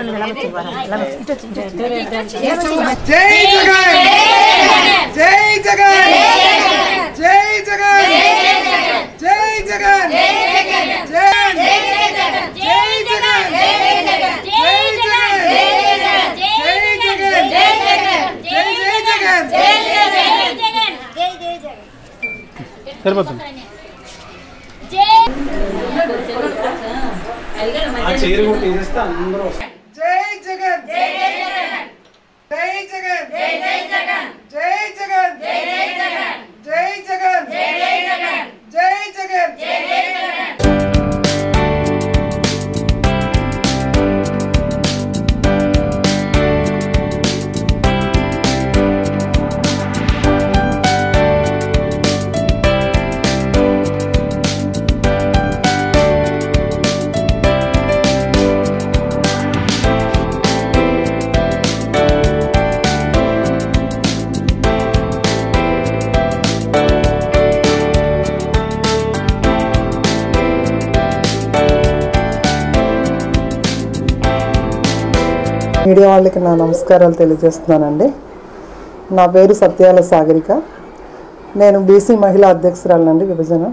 Media వాళ్ళకి నా నమస్కారాలు తెలియజేస్తున్నానండి. నా పేరు సత్యాల సాగరిక. నేను బీసీ మహిళా అధ్యక్షురాలండి విభజన.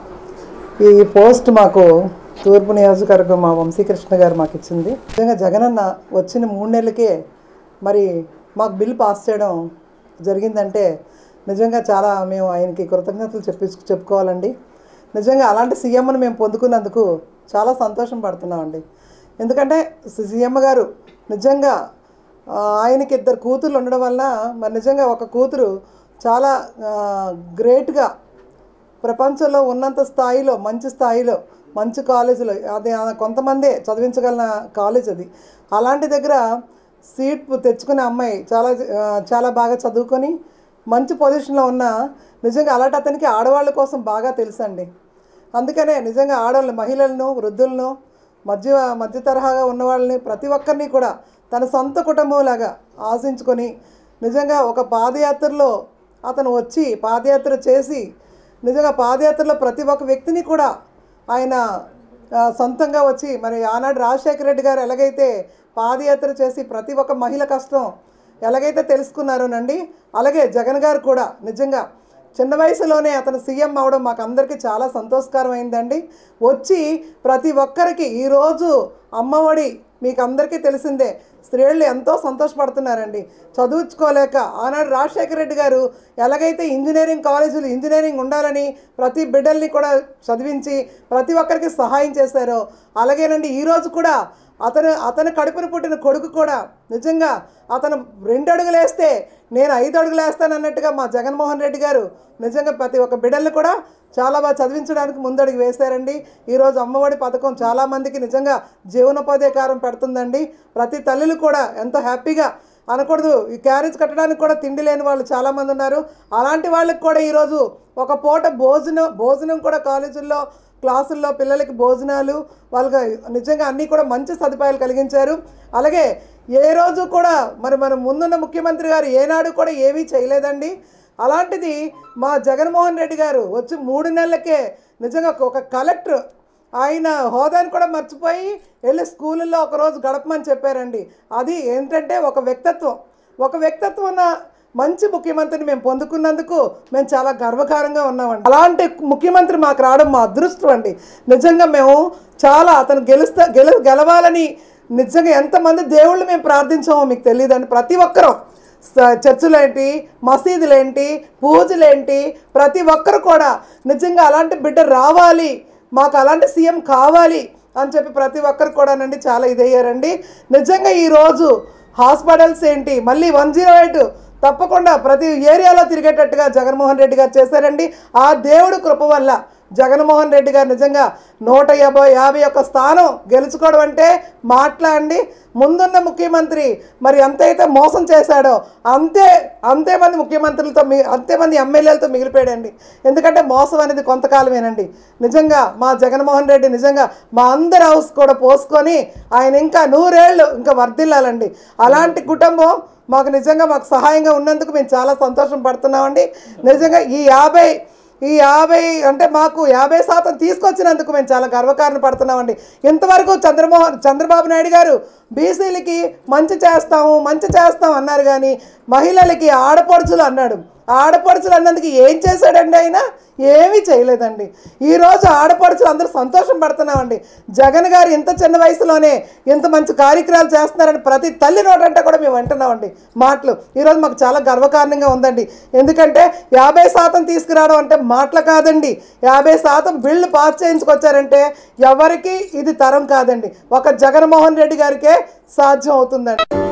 ఈ పోస్ట్ మాకు తూర్పు నియోజకవర్గం మా వంశీకృష్ణ గారు మాకు ఇచ్చింది. నిజంగా జగనన్న వచ్చిన 3 నెలలకే మరి మాకు బిల్ పాస్ చేయడం జరిగిందంటే నిజంగా చాలా మేము ఆయనకి కృతజ్ఞతలు చెప్పుకోవాలండి. నిజంగా అలాంటి సీఎంను మేము పొందుకున్నందుకు చాలా సంతోషం పడుతున్నామండి. ఎందుకంటే సీఎం గారు నిజంగా ఆయనకి 2 కూతుర్లు ఉండడం వల్ల మరి నిజంగా ఒక కూతురు చాలా గ్రేట్గా ప్రపంచంలో ఉన్నంత స్థాయిలో మంచి కాలేజీలో అది కొంతమందే చదివించగలిగిన కాలేజ్ అది. అలాంటి దగ్గర సీట్ తెచ్చుకునే అమ్మాయి చాలా బాగా చదువుకొని మంచి పొజిషన్లో ఉన్న నిజంగా అలాంటి అతనికి ఆడవాళ్ళ కోసం బాగా తెలుసండి. అందుకనే నిజంగా ఆడవాళ్ళు మహిళలను వృద్ధులను మధ్య తరహాగా ఉన్న వాళ్ళని ప్రతి ఒక్కరిని కూడా తన సొంత కుటుంబంలాగా ఆశించుకొని నిజంగా ఒక పాదయాత్రలో అతను వచ్చి పాదయాత్ర చేసి నిజంగా పాదయాత్రలో ప్రతి ఒక్క వ్యక్తిని కూడా ఆయన సొంతంగా వచ్చి మరి ఆనాడు రాజశేఖర రెడ్డి గారు ఎలాగైతే పాదయాత్ర చేసి ప్రతి ఒక్క మహిళ కష్టం ఎలాగైతే తెలుసుకున్నారోనండి, అలాగే జగన్ గారు కూడా నిజంగా చిన్న వయసులోనే అతను సీఎం అవడం మాకు అందరికీ చాలా సంతోషకరమైందండి. వచ్చి ప్రతి ఒక్కరికి ఈరోజు అమ్మఒడి మీకు అందరికీ తెలిసిందే, స్త్రీలు ఎంతో సంతోషపడుతున్నారండి. చదువుకోలేక ఆనాడు రాజశేఖర రెడ్డి గారు ఎలాగైతే ఇంజనీరింగ్ కాలేజీలు ఇంజనీరింగ్ ఉండాలని ప్రతి బిడ్డల్ని కూడా చదివించి ప్రతి ఒక్కరికి సహాయం చేశారో అలాగేనండి ఈరోజు కూడా అతను కడుపున పుట్టిన కొడుకు కూడా నిజంగా అతను 2 అడుగులు వేస్తే నేను 5 అడుగులు వేస్తాను అన్నట్టుగా మా జగన్మోహన్ రెడ్డి గారు నిజంగా ప్రతి ఒక్క బిడ్డల్ని కూడా చాలా బాగా చదివించడానికి ముందడుగు వేశారండి. ఈరోజు అమ్మఒడి పథకం చాలామందికి నిజంగా జీవనోపాధికారం పెడుతుందండి. ప్రతి తల్లులు కూడా ఎంతో హ్యాపీగా అనకూడదు, ఈ క్యారేజ్ కట్టడానికి కూడా తిండి లేని వాళ్ళు చాలామంది ఉన్నారు. అలాంటి వాళ్ళకి కూడా ఈరోజు ఒక పూట భోజనం కూడా కాలేజీల్లో క్లాసుల్లో పిల్లలకి భోజనాలు వాళ్ళకి నిజంగా అన్నీ కూడా మంచి సదుపాయాలు కలిగించారు. అలాగే ఏ రోజు కూడా మన ముందున్న ముఖ్యమంత్రి గారు ఏనాడు కూడా ఏమీ చేయలేదండి. అలాంటిది మా జగన్మోహన్ రెడ్డి గారు వచ్చి 3 నెలలకే నిజంగా ఒక కలెక్టర్ ఆయన హోదాని కూడా మర్చిపోయి వెళ్ళి స్కూళ్ళల్లో ఒకరోజు గడపమని చెప్పారండి. అది ఏంటంటే ఒక వ్యక్తిత్వం ఉన్న మంచి ముఖ్యమంత్రిని మేము పొందుకున్నందుకు మేము చాలా గర్వకారంగా ఉన్నామండి. అలాంటి ముఖ్యమంత్రి మాకు రావడం మా అదృష్టం అండి. నిజంగా మేము చాలా అతను గెలవాలని నిజంగా ఎంతమంది దేవుళ్ళు మేము ప్రార్థించామో మీకు తెలియదండి. ప్రతి ఒక్కరూ చర్చిలేంటి, మసీదులేంటి, పూజలేంటి, ప్రతి ఒక్కరు కూడా నిజంగా అలాంటి బిడ్డ రావాలి, మాకు అలాంటి సీఎం కావాలి అని చెప్పి ప్రతి ఒక్కరు కూడానండి చాలా ఇదయ్యారండి. నిజంగా ఈరోజు హాస్పిటల్స్ ఏంటి, మళ్ళీ 108 తప్పకుండా ప్రతి ఏరియాలో తిరిగేటట్టుగా జగన్మోహన్ రెడ్డి గారు చేశారండి. ఆ దేవుడు కృప వల్ల జగన్మోహన్ రెడ్డి గారు నిజంగా 151 స్థానం గెలుచుకోవడం అంటే మాట్లాడండి. ముందున్న ముఖ్యమంత్రి మరి ఎంతైతే మోసం చేశాడో అంతేమంది ముఖ్యమంత్రులతో అంతేమంది ఎమ్మెల్యేలతో మిగిలిపోయాడండి. ఎందుకంటే మోసం అనేది కొంతకాలమేనండి. నిజంగా మా జగన్మోహన్ రెడ్డి నిజంగా మా అందరి హౌస్ కూడా పోసుకొని ఆయన ఇంకా 100 ఏళ్ళు ఇంకా వర్ధిల్లాలండి. అలాంటి కుటుంబం మాకు నిజంగా మాకు సహాయంగా ఉన్నందుకు మేము చాలా సంతోషం పడుతున్నామండి. నిజంగా ఈ ఈ 50 అంటే మాకు 50% తీసుకొచ్చినందుకు మేము చాలా గర్వకారణ పడుతున్నామండి. ఇంతవరకు చంద్రబాబు నాయుడు గారు బీసీలకి మంచి చేస్తాం అన్నారు, కానీ మహిళలకి ఆడపడుచులు అన్నాడు. ఆడపడుచులు అన్నందుకు ఏం చేశాడండి ఆయన? ఏమీ చేయలేదండి. ఈరోజు ఆడపడుచులు అందరూ సంతోషం పడుతున్నామండి. జగన్ గారు ఇంత చిన్న వయసులోనే ఇంత మంచి కార్యక్రమాలు చేస్తున్నారని ప్రతి తల్లి నోటంటే కూడా మేము వింటున్నామండి మాటలు. ఈరోజు మాకు చాలా గర్వకారణంగా ఉందండి. ఎందుకంటే 50% తీసుకురావడం అంటే మాటలు కాదండి. 50% బిల్లు పాస్ చేయించుకొచ్చారంటే ఎవరికి ఇది తరం కాదండి, ఒక జగన్మోహన్ రెడ్డి గారికే సాధ్యం అవుతుందండి.